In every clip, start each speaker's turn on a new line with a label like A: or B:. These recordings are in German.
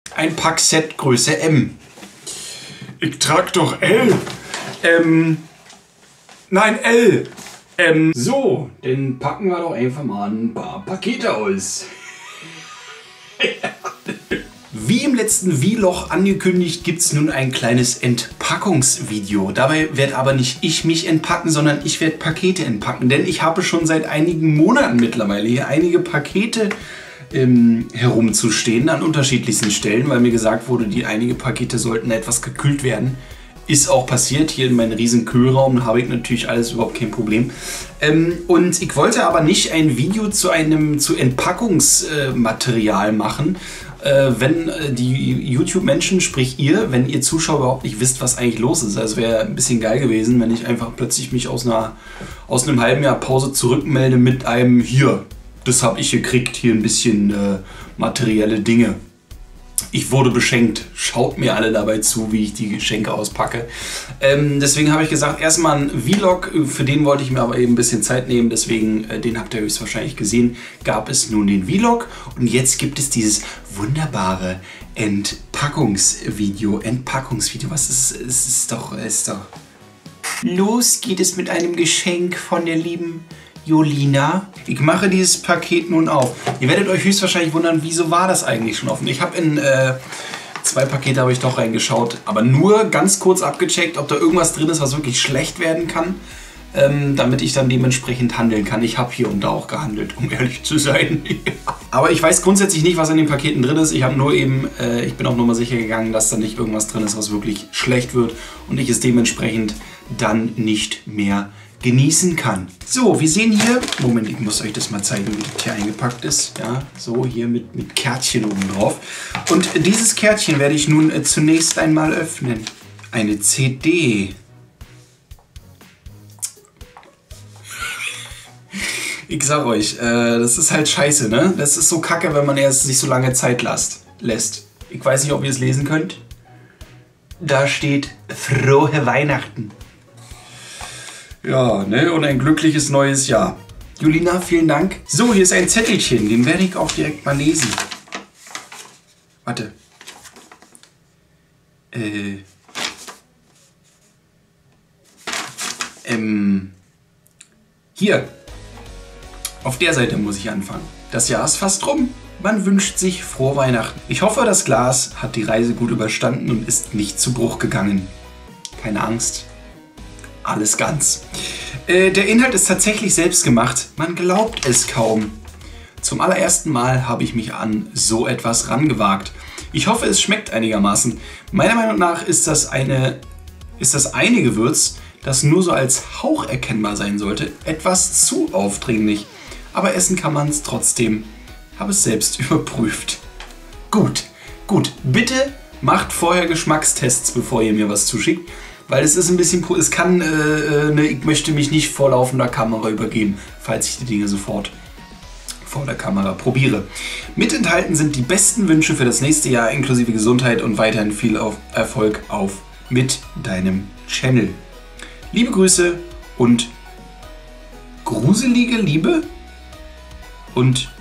A: Ein Packset Größe M. Ich trag doch L. Nein, L. So, dann packen wir doch einfach mal ein paar Pakete aus. Wie im letzten Vlog angekündigt, gibt es nun ein kleines Entpackungsvideo. Dabei werde aber nicht ich mich entpacken, sondern ich werde Pakete entpacken. Denn ich habe schon seit einigen Monaten mittlerweile hier einige Pakete herumzustehen an unterschiedlichsten Stellen, weil mir gesagt wurde, einige Pakete sollten etwas gekühlt werden. Ist auch passiert. Hier in meinem riesen Kühlraum habe ich natürlich alles überhaupt kein Problem. Und ich wollte aber nicht ein Video zu Entpackungsmaterial machen, wenn die YouTube-Menschen, sprich ihr, wenn ihr Zuschauer überhaupt nicht wisst, was eigentlich los ist. Also wäre ein bisschen geil gewesen, wenn ich einfach plötzlich mich aus einem halben Jahr Pause zurückmelde mit einem hier. Das habe ich gekriegt, hier ein bisschen materielle Dinge. Ich wurde beschenkt. Schaut mir alle dabei zu, wie ich die Geschenke auspacke. Deswegen habe ich gesagt, erstmal ein Vlog, für den wollte ich mir aber eben ein bisschen Zeit nehmen. Deswegen, den habt ihr höchstwahrscheinlich gesehen, gab es nun den Vlog. Und jetzt gibt es dieses wunderbare Entpackungsvideo. Was ist es? Ist doch. Los geht es mit einem Geschenk von der lieben Jolina. Ich mache dieses Paket nun auf. Ihr werdet euch höchstwahrscheinlich wundern, wieso war das eigentlich schon offen? Ich habe in 2 Pakete habe ich doch reingeschaut, aber nur ganz kurz abgecheckt, ob da irgendwas drin ist, was wirklich schlecht werden kann, damit ich dann dementsprechend handeln kann. Ich habe hier und da auch gehandelt, um ehrlich zu sein. Aber ich weiß grundsätzlich nicht, was in den Paketen drin ist. Ich habe nur eben, ich bin auch nur mal sicher gegangen, dass da nicht irgendwas drin ist, was wirklich schlecht wird und ich es dementsprechend dann nicht mehr genießen kann. So, wir sehen hier, Moment, ich muss euch das mal zeigen, wie das hier eingepackt ist. Ja, so hier mit Kärtchen oben drauf. Und dieses Kärtchen werde ich nun zunächst einmal öffnen. Eine CD. Ich sag euch, das ist halt scheiße, ne? Das ist so kacke, wenn man erst sich so lange Zeit lässt. Ich weiß nicht, ob ihr es lesen könnt. Da steht Frohe Weihnachten. Ja, ne? Und ein glückliches neues Jahr. Jolina, vielen Dank. So, hier ist ein Zettelchen. Den werde ich auch direkt mal lesen. Warte. Hier. Auf der Seite muss ich anfangen. Das Jahr ist fast rum. Man wünscht sich frohe Weihnachten. Ich hoffe, das Glas hat die Reise gut überstanden und ist nicht zu Bruch gegangen. Keine Angst. Alles ganz. Der Inhalt ist tatsächlich selbst gemacht. Man glaubt es kaum. Zum allerersten Mal habe ich mich an so etwas rangewagt. Ich hoffe, es schmeckt einigermaßen. Meiner Meinung nach ist das eine Gewürz, das nur so als Hauch erkennbar sein sollte. Etwas zu aufdringlich. Aber essen kann man es trotzdem. Habe es selbst überprüft. Gut. Bitte macht vorher Geschmackstests, bevor ihr mir was zuschickt. Weil es ist ein bisschen, es kann, ich möchte mich nicht vor laufender Kamera übergeben, falls ich die Dinge sofort vor der Kamera probiere. Mit enthalten sind die besten Wünsche für das nächste Jahr, inklusive Gesundheit und weiterhin viel Erfolg mit deinem Channel. Liebe Grüße und gruselige Liebe und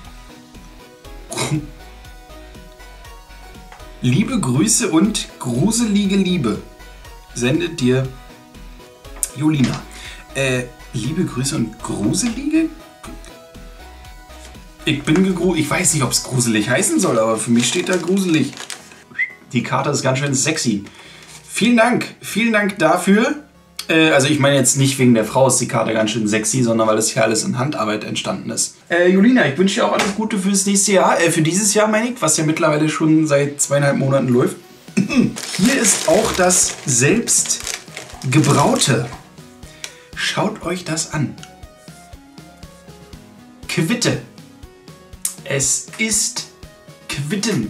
A: liebe Grüße und gruselige Liebe. Sendet dir Jolina. Liebe Grüße und gruselige? Ich weiß nicht, ob es gruselig heißen soll, aber für mich steht da gruselig. Die Karte ist ganz schön sexy. Vielen Dank dafür. Also ich meine jetzt nicht wegen der Frau ist die Karte ganz schön sexy, sondern weil das hier alles in Handarbeit entstanden ist. Jolina, ich wünsche dir auch alles Gute fürs nächste Jahr. Für dieses Jahr meine ich, was ja mittlerweile schon seit 2,5 Monaten läuft. Hier ist auch das selbstgebraute. Schaut euch das an. Quitte. Es ist Quitten.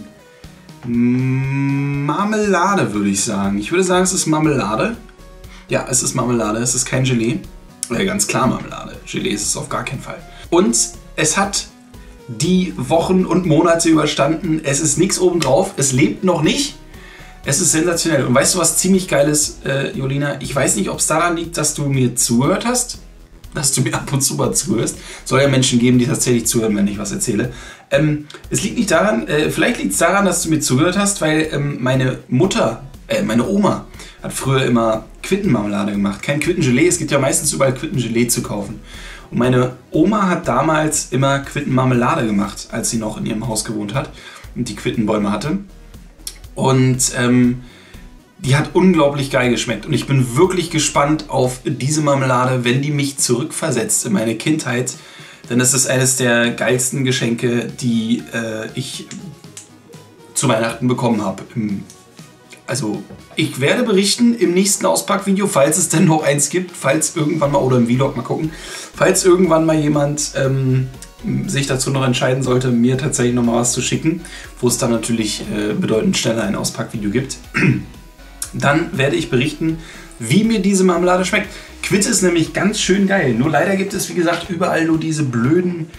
A: Marmelade, würde ich sagen. Ich würde sagen, es ist Marmelade. Ja, es ist Marmelade. Es ist kein Gelee. Ganz klar Marmelade. Gelee ist es auf gar keinen Fall. Und es hat die Wochen und Monate überstanden. Es ist nichts obendrauf. Es lebt noch nicht. Es ist sensationell. Und weißt du, was ziemlich geil ist, Jolina? Ich weiß nicht, ob es daran liegt, dass du mir zugehört hast dass du mir ab und zu mal zuhörst. Soll ja Menschen geben, die tatsächlich zuhören, wenn ich was erzähle. Es liegt nicht daran, vielleicht liegt es daran, dass du mir zugehört hast, weil meine Oma hat früher immer Quittenmarmelade gemacht. Kein Quittengelee, es gibt ja meistens überall Quittengelee zu kaufen. Und meine Oma hat damals immer Quittenmarmelade gemacht, als sie noch in ihrem Haus gewohnt hat und die Quittenbäume hatte. Und die hat unglaublich geil geschmeckt. Und ich bin wirklich gespannt auf diese Marmelade, wenn die mich zurückversetzt in meine Kindheit. Denn das ist eines der geilsten Geschenke, die ich zu Weihnachten bekommen habe. Also, ich werde berichten im nächsten Auspackvideo, falls es denn noch eins gibt, falls irgendwann mal, oder im Vlog mal gucken, falls irgendwann mal jemand sich dazu noch entscheiden sollte, mir tatsächlich noch mal was zu schicken, wo es dann natürlich bedeutend schneller ein Auspackvideo gibt. Dann werde ich berichten, wie mir diese Marmelade schmeckt. Quitte ist nämlich ganz schön geil. Nur leider gibt es, wie gesagt, überall nur diese blöden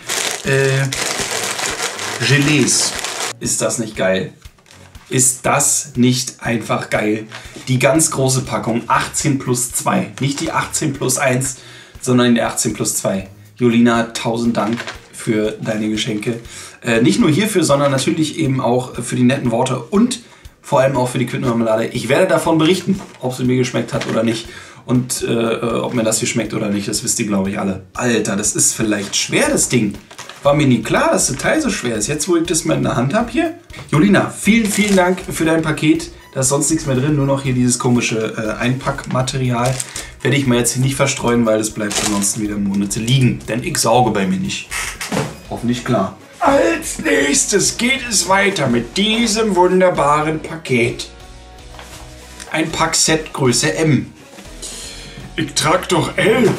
A: Gelees. Ist das nicht geil? Ist das nicht einfach geil? Die ganz große Packung, 18 plus 2. Nicht die 18 plus 1, sondern die 18 plus 2. Julina, 1000 Dank für deine Geschenke. Nicht nur hierfür, sondern natürlich eben auch für die netten Worte und vor allem auch für die Quittenmarmelade. Ich werde davon berichten, ob sie mir geschmeckt hat oder nicht. Und ob mir das hier schmeckt oder nicht, das wisst ihr, glaube ich, alle. Alter, das ist vielleicht schwer, das Ding. War mir nie klar, dass das Teil so schwer ist. Jetzt, wo ich das mal in der Hand habe hier. Julina, vielen, vielen Dank für dein Paket. Da ist sonst nichts mehr drin, nur noch hier dieses komische Einpackmaterial. Werde ich mal jetzt hier nicht verstreuen, weil das bleibt ansonsten wieder Monate liegen. Denn ich sauge bei mir nicht. Hoffentlich klar. Als nächstes geht es weiter mit diesem wunderbaren Paket. Ein Packset Größe M. Ich trag doch L.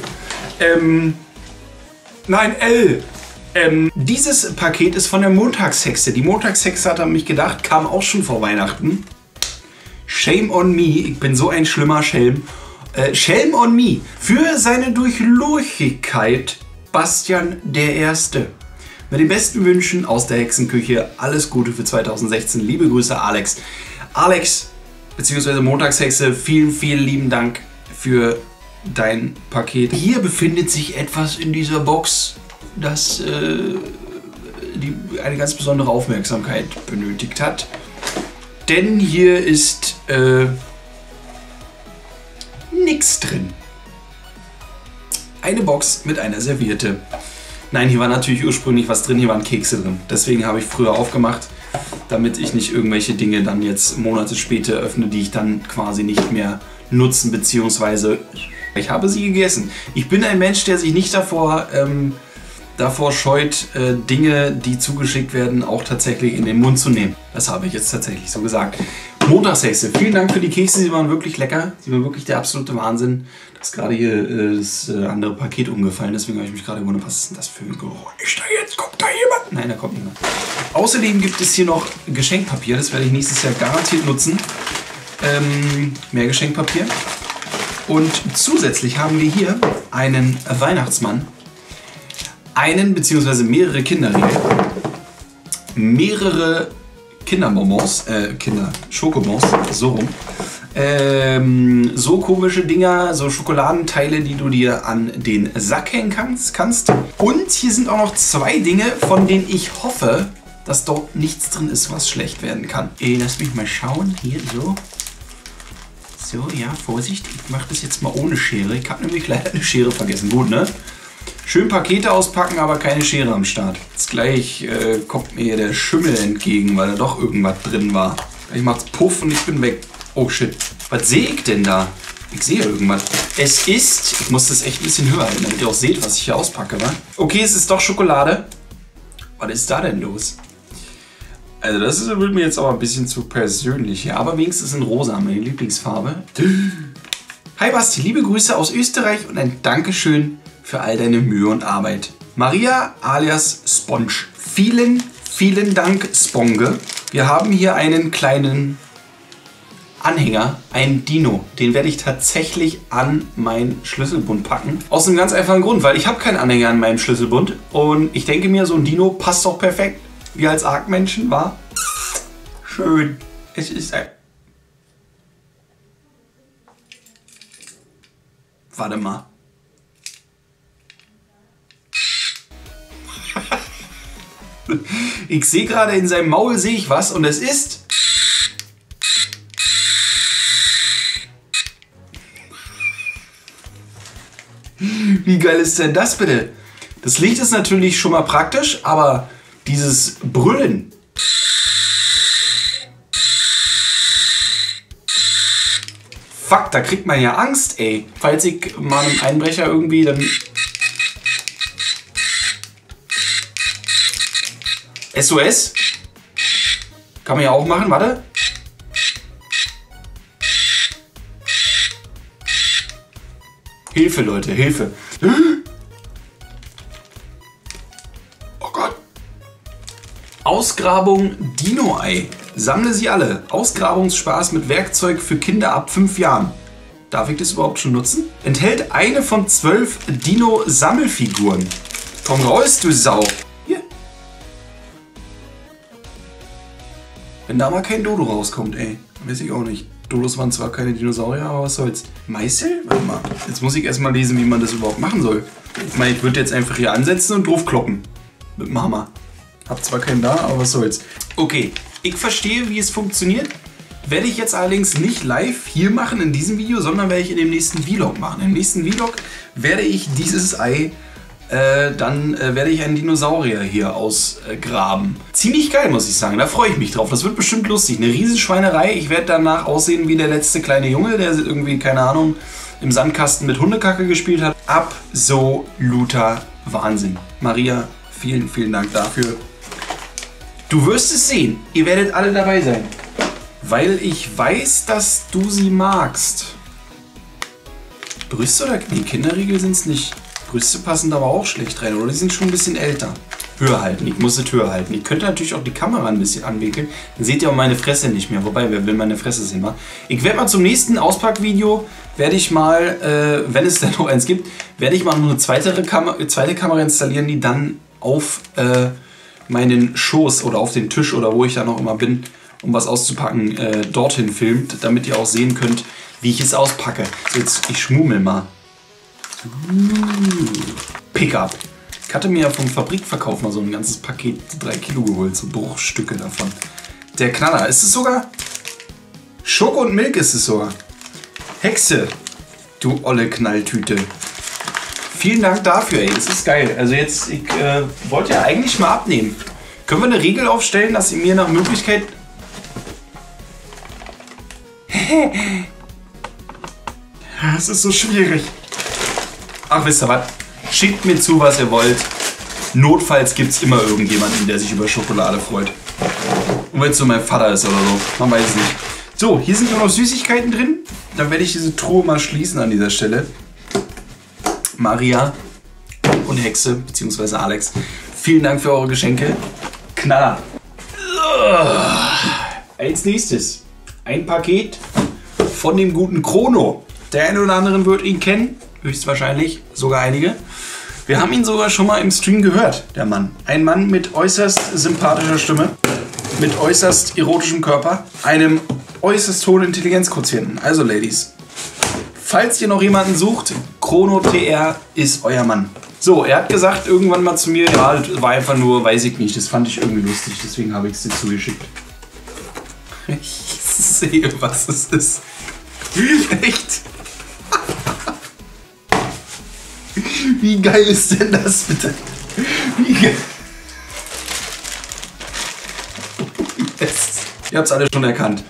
A: Nein, L. Dieses Paket ist von der Montagshexe. Die Montagshexe hat an mich gedacht, kam auch schon vor Weihnachten. Shame on me, ich bin so ein schlimmer Schelm. Shame on me. Für seine Durchlurchigkeit Bastian der Erste. Mit den besten Wünschen aus der Hexenküche. Alles Gute für 2016. Liebe Grüße, Alex. Alex, beziehungsweise Montagshexe, vielen, vielen lieben Dank für dein Paket. Hier befindet sich etwas in dieser Box, das eine ganz besondere Aufmerksamkeit benötigt hat. Denn hier ist nichts drin. Eine Box mit einer Serviette. Nein, hier war natürlich ursprünglich was drin, hier waren Kekse drin. Deswegen habe ich früher aufgemacht, damit ich nicht irgendwelche Dinge dann jetzt Monate später öffne, die ich dann quasi nicht mehr nutzen bzw. ich habe sie gegessen. Ich bin ein Mensch, der sich nicht davor scheut, Dinge, die zugeschickt werden, auch tatsächlich in den Mund zu nehmen. Das habe ich jetzt tatsächlich so gesagt. Montagshexe, vielen Dank für die Kekse, sie waren wirklich lecker. Sie waren wirklich der absolute Wahnsinn. Da ist gerade hier das andere Paket umgefallen, deswegen habe ich mich gerade gewundert, was ist denn das für ein Geräusch da jetzt? Kommt da jemand? Nein, da kommt niemand. Außerdem gibt es hier noch Geschenkpapier, das werde ich nächstes Jahr garantiert nutzen. Mehr Geschenkpapier. Und zusätzlich haben wir hier einen Weihnachtsmann, einen bzw. mehrere Kinderriegel, mehrere Kinderbonbons, Schokobons, so rum. So komische Dinger, so Schokoladenteile, die du dir an den Sack hängen kannst. Und hier sind auch noch zwei Dinge, von denen ich hoffe, dass dort nichts drin ist, was schlecht werden kann. Lass mich mal schauen, hier so. So, ja, Vorsicht, ich mache das jetzt mal ohne Schere. Ich habe nämlich leider eine Schere vergessen. Gut, ne? Schön Pakete auspacken, aber keine Schere am Start. Jetzt gleich kommt mir der Schimmel entgegen, weil da doch irgendwas drin war. Gleich macht's Puff und ich bin weg. Oh shit. Was sehe ich denn da? Ich sehe irgendwas. Es ist... Ich muss das echt ein bisschen höher halten, damit ihr auch seht, was ich hier auspacke, wa? Okay, es ist doch Schokolade. Was ist da denn los? Also das wird mir jetzt aber ein bisschen zu persönlich hier. Aber wenigstens in rosa, meine Lieblingsfarbe. Hi Basti, liebe Grüße aus Österreich und ein Dankeschön für all deine Mühe und Arbeit. Maria alias Sponge. Vielen, vielen Dank, Sponge. Wir haben hier einen kleinen Anhänger, ein Dino. Den werde ich tatsächlich an meinen Schlüsselbund packen. Aus einem ganz einfachen Grund, weil ich habe keinen Anhänger an meinem Schlüsselbund. Und ich denke mir, so ein Dino passt doch perfekt. Wir als Arkmenschen, war schön. Es ist ein... Warte mal. Ich sehe gerade in seinem Maul, sehe ich was und es ist... Wie geil ist denn das bitte? Das Licht ist natürlich schon mal praktisch, aber dieses Brüllen... Fuck, da kriegt man ja Angst, ey. Falls ich mal einem Einbrecher irgendwie dann... SOS? Kann man ja auch machen, warte. Hilfe, Leute, Hilfe. Oh Gott. Ausgrabung Dino-Ei. Sammle sie alle. Ausgrabungsspaß mit Werkzeug für Kinder ab 5 Jahren. Darf ich das überhaupt schon nutzen? Enthält eine von 12 Dino-Sammelfiguren. Komm raus, du Sau. Hier. Wenn da mal kein Dodo rauskommt, ey. Weiß ich auch nicht. Dodos waren zwar keine Dinosaurier, aber was soll's. Meißel? Warte mal. Jetzt muss ich erstmal lesen, wie man das überhaupt machen soll. Ich meine, ich würde jetzt einfach hier ansetzen und drauf kloppen. Mit dem Hammer. Hab zwar keinen da, aber was soll's. Okay, ich verstehe, wie es funktioniert. Werde ich jetzt allerdings nicht live hier machen in diesem Video, sondern werde ich in dem nächsten Vlog machen. Im nächsten Vlog werde ich dieses Ei, werde ich einen Dinosaurier hier ausgraben. Ziemlich geil, muss ich sagen. Da freue ich mich drauf. Das wird bestimmt lustig. Eine Riesenschweinerei. Ich werde danach aussehen wie der letzte kleine Junge, der irgendwie, keine Ahnung, im Sandkasten mit Hundekacke gespielt hat. Absoluter Wahnsinn. Maria, vielen, vielen Dank dafür. Du wirst es sehen. Ihr werdet alle dabei sein. Weil ich weiß, dass du sie magst. Brüste oder die Kinderriegel sind es nicht. Brüste passen da aber auch schlecht rein. Oder die sind schon ein bisschen älter. Höher halten. Ich muss es höher halten. Ich könnte natürlich auch die Kamera ein bisschen anwinkeln. Dann seht ihr auch meine Fresse nicht mehr. Wobei, wer will meine Fresse sehen? Wa? Ich werde mal zum nächsten Auspackvideo, werde ich mal, wenn es denn noch eins gibt, werde ich mal noch eine zweite Kamera installieren, die dann auf meinen Schoß oder auf den Tisch oder wo ich da noch immer bin, um was auszupacken, dorthin filmt, damit ihr auch sehen könnt, wie ich es auspacke. So, jetzt, ich schmummel mal. Pickup. Ich hatte mir ja vom Fabrikverkauf mal so ein ganzes Paket 3 Kilo geholt, so Bruchstücke davon. Der Knaller. Ist es sogar? Schoko und Milk ist es sogar. Hexe, du olle Knalltüte. Vielen Dank dafür, ey. Das ist geil. Also jetzt, ich wollte ja eigentlich mal abnehmen. Können wir eine Regel aufstellen, dass ihr mir nach Möglichkeit... Das ist so schwierig. Ach, wisst ihr was? Schickt mir zu, was ihr wollt. Notfalls gibt es immer irgendjemanden, der sich über Schokolade freut. Und wenn es so mein Vater ist oder so. Man weiß es nicht. So, hier sind nur noch Süßigkeiten drin. Dann werde ich diese Truhe mal schließen an dieser Stelle. Maria und Hexe, beziehungsweise Alex, vielen Dank für eure Geschenke. Knaller. Als nächstes ein Paket von dem guten Chrono. Der eine oder andere wird ihn kennen, höchstwahrscheinlich, sogar einige. Wir haben ihn sogar schon mal im Stream gehört, der Mann. Ein Mann mit äußerst sympathischer Stimme, mit äußerst erotischem Körper, einem äußerst hohen Intelligenzquotienten. Also Ladies, falls ihr noch jemanden sucht, Chrono TR ist euer Mann. So, er hat gesagt irgendwann mal zu mir, ja, das war einfach nur, weiß ich nicht, das fand ich irgendwie lustig, deswegen habe ich es dir zugeschickt. Ich sehe, was es ist. Echt? Wie geil ist denn das bitte? Wie geil. Yes. Ihr habt es alle schon erkannt.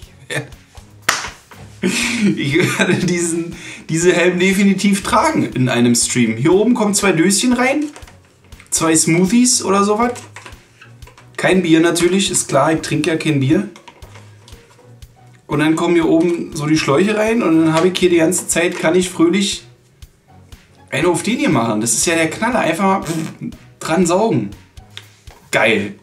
A: Ich werde diese Helm definitiv tragen in einem Stream. Hier oben kommen 2 Döschen rein. 2 Smoothies oder sowas. Kein Bier natürlich, ist klar, ich trinke ja kein Bier. Und dann kommen hier oben so die Schläuche rein und dann habe ich hier die ganze Zeit, kann ich fröhlich eine auf den hier machen. Das ist ja der Knaller. Einfach mal dran saugen. Geil.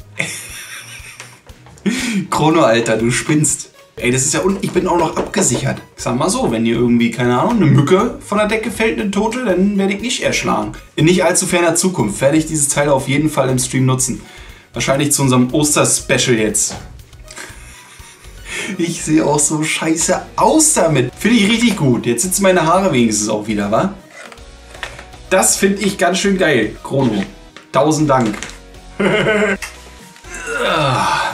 A: Chrono, Alter, du spinnst. Ey, das ist ja... Und ich bin auch noch abgesichert. Ich sag mal so, wenn hier irgendwie, keine Ahnung, eine Mücke von der Decke fällt, eine Tote, dann werde ich nicht erschlagen. In nicht allzu ferner Zukunft werde ich dieses Teil auf jeden Fall im Stream nutzen. Wahrscheinlich zu unserem Oster-Special jetzt. Ich sehe auch so scheiße aus damit. Finde ich richtig gut. Jetzt sitzen meine Haare wenigstens auch wieder, wa? Das finde ich ganz schön geil, Chrono. 1000 Dank.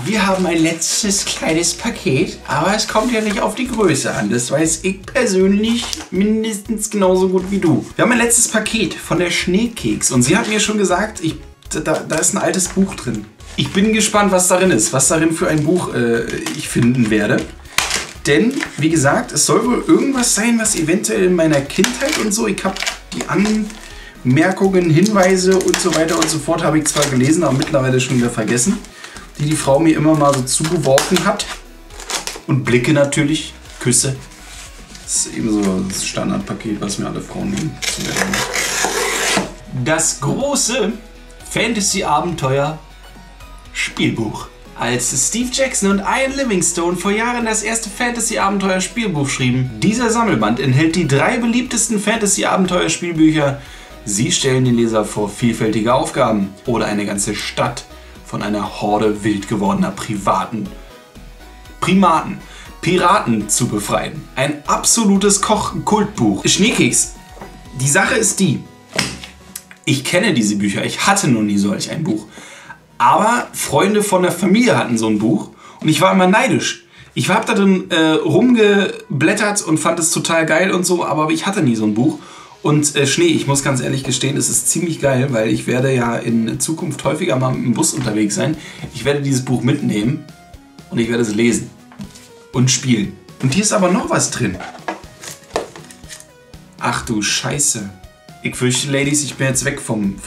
A: Wir haben ein letztes kleines Paket, aber es kommt ja nicht auf die Größe an. Das weiß ich persönlich mindestens genauso gut wie du. Wir haben ein letztes Paket von der Schneekeks und sie hat mir schon gesagt, da ist ein altes Buch drin. Ich bin gespannt, was darin ist, was darin für ein Buch ich finden werde. Denn, wie gesagt, es soll wohl irgendwas sein, was eventuell in meiner Kindheit und so, ich habe die Anmerkungen, Hinweise und so weiter und so fort, habe ich zwar gelesen, aber mittlerweile schon wieder vergessen, die Frau mir immer mal so zugeworfen hat. Und Blicke natürlich, Küsse. Das ist eben so das Standardpaket, was mir alle Frauen nehmen. Das große Fantasy-Abenteuer Spielbuch. Als Steve Jackson und Ian Livingstone vor Jahren das erste Fantasy-Abenteuer-Spielbuch schrieben, dieser Sammelband enthält die 3 beliebtesten Fantasy-Abenteuer-Spielbücher. Sie stellen den Leser vor vielfältige Aufgaben oder eine ganze Stadt von einer Horde wild gewordener Piraten zu befreien. Ein absolutes Koch-Kultbuch. Schneekeks. Die Sache ist die, ich kenne diese Bücher, ich hatte noch nie solch ein Buch. Aber Freunde von der Familie hatten so ein Buch und ich war immer neidisch. Ich habe da drin rumgeblättert und fand es total geil und so, aber ich hatte nie so ein Buch. Und Schnee, ich muss ganz ehrlich gestehen, es ist ziemlich geil, weil ich werde ja in Zukunft häufiger mal im Bus unterwegs sein. Ich werde dieses Buch mitnehmen und ich werde es lesen und spielen. Und hier ist aber noch was drin. Ach du Scheiße. Ich fürchte, Ladies, ich bin jetzt weg vom...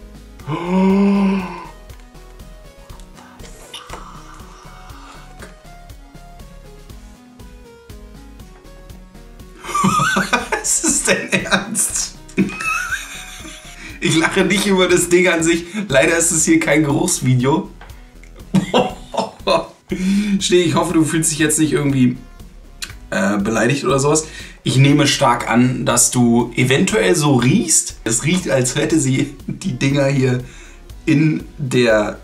A: Was ist denn ernst? Ich lache nicht über das Ding an sich. Leider ist es hier kein Geruchsvideo. Schnee, ich hoffe, du fühlst dich jetzt nicht irgendwie beleidigt oder sowas. Ich nehme stark an, dass du eventuell so riechst. Es riecht, als hätte sie die Dinger hier in der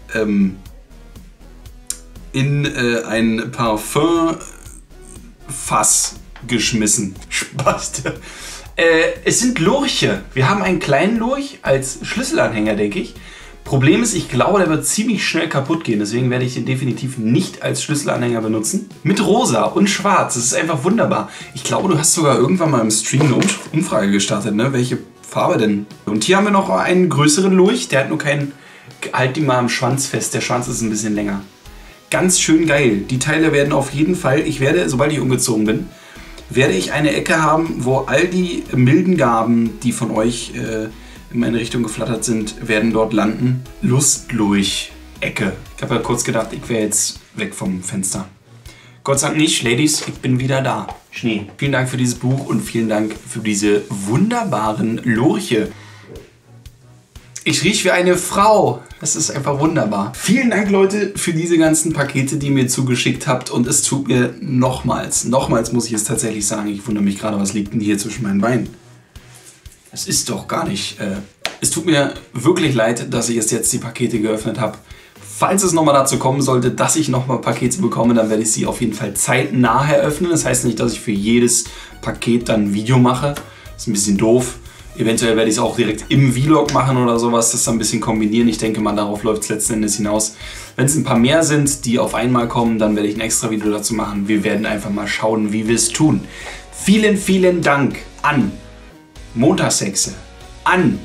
A: ein Parfümfass geschmissen. Spaß. Es sind Lurche. Wir haben einen kleinen Lurch als Schlüsselanhänger, denke ich. Problem ist, ich glaube, der wird ziemlich schnell kaputt gehen. Deswegen werde ich den definitiv nicht als Schlüsselanhänger benutzen. Mit rosa und schwarz. Das ist einfach wunderbar. Ich glaube, du hast sogar irgendwann mal im Stream eine Umfrage gestartet, ne? Welche Farbe denn? Und hier haben wir noch einen größeren Lurch. Der hat nur keinen... Halt die mal am Schwanz fest. Der Schwanz ist ein bisschen länger. Ganz schön geil. Die Teile werden auf jeden Fall... Ich werde, sobald ich umgezogen bin, werde ich eine Ecke haben, wo all die milden Gaben, die von euch in meine Richtung geflattert sind, werden dort landen. Lustlurch-Ecke. Ich habe ja kurz gedacht, ich wäre jetzt weg vom Fenster. Gott sei Dank nicht, Ladies, ich bin wieder da. Schnee. Vielen Dank für dieses Buch und vielen Dank für diese wunderbaren Lurche. Ich rieche wie eine Frau. Das ist einfach wunderbar. Vielen Dank, Leute, für diese ganzen Pakete, die ihr mir zugeschickt habt. Und es tut mir nochmals muss ich es tatsächlich sagen, ich wundere mich gerade, was liegt denn hier zwischen meinen Beinen? Das ist doch gar nicht... Es tut mir wirklich leid, dass ich jetzt die Pakete geöffnet habe. Falls es nochmal dazu kommen sollte, dass ich nochmal Pakete bekomme, dann werde ich sie auf jeden Fall zeitnah eröffnen. Das heißt nicht, dass ich für jedes Paket dann ein Video mache. Das ist ein bisschen doof. Eventuell werde ich es auch direkt im Vlog machen oder sowas, das dann ein bisschen kombinieren. Ich denke mal, darauf läuft es letzten Endes hinaus. Wenn es ein paar mehr sind, die auf einmal kommen, dann werde ich ein extra Video dazu machen. Wir werden einfach mal schauen, wie wir es tun. Vielen, vielen Dank an Montagshexe, an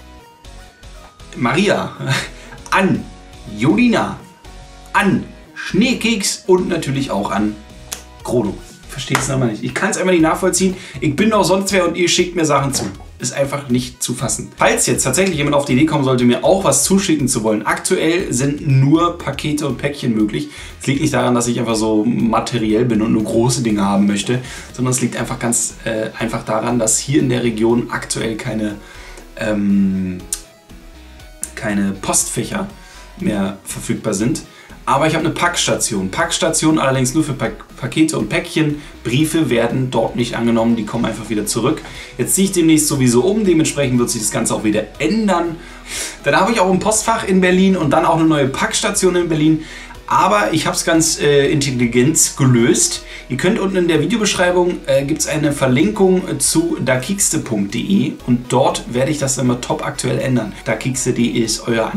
A: Maria, an Jolina, an Schneekeks und natürlich auch an Chrono. Versteht es nochmal nicht. Ich kann es einfach nicht nachvollziehen. Ich bin doch sonst wer und ihr schickt mir Sachen zu. Ist einfach nicht zu fassen. Falls jetzt tatsächlich jemand auf die Idee kommen sollte, mir auch was zuschicken zu wollen, aktuell sind nur Pakete und Päckchen möglich. Es liegt nicht daran, dass ich einfach so materiell bin und nur große Dinge haben möchte, sondern es liegt einfach ganz einfach daran, dass hier in der Region aktuell keine Postfächer mehr verfügbar sind. Aber ich habe eine Packstation. Packstation allerdings nur für Pakete und Päckchen. Briefe werden dort nicht angenommen, die kommen einfach wieder zurück. Jetzt ziehe ich demnächst sowieso um, dementsprechend wird sich das Ganze auch wieder ändern. Dann habe ich auch ein Postfach in Berlin und dann auch eine neue Packstation in Berlin. Aber ich habe es ganz intelligent gelöst. Ihr könnt unten in der Videobeschreibung gibt es eine Verlinkung zu dakixte.de und dort werde ich das immer top aktuell ändern. Dakixte.de ist eure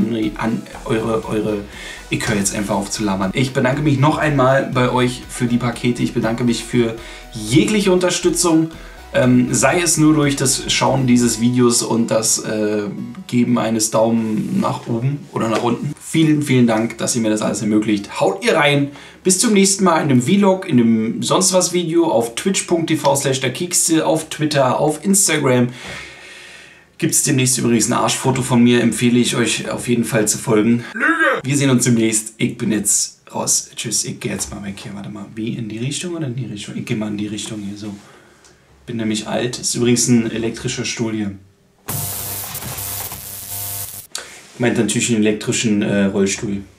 A: ich höre jetzt einfach auf zu labern. Ich bedanke mich noch einmal bei euch für die Pakete. Ich bedanke mich für jegliche Unterstützung. Sei es nur durch das Schauen dieses Videos und das Geben eines Daumen nach oben oder nach unten. Vielen, vielen Dank, dass ihr mir das alles ermöglicht. Haut ihr rein. Bis zum nächsten Mal in einem Vlog, in einem sonst was Video auf twitch.tv/dakixte, auf Twitter, auf Instagram. Gibt es demnächst übrigens ein Arschfoto von mir, empfehle ich euch auf jeden Fall zu folgen. Lüge! Wir sehen uns demnächst. Ich bin jetzt raus. Tschüss, ich gehe jetzt mal weg hier. Warte mal, wie in die Richtung oder in die Richtung? Ich gehe mal in die Richtung hier so. Bin nämlich alt. Ist übrigens ein elektrischer Stuhl hier. Ich meinte natürlich einen elektrischen Rollstuhl.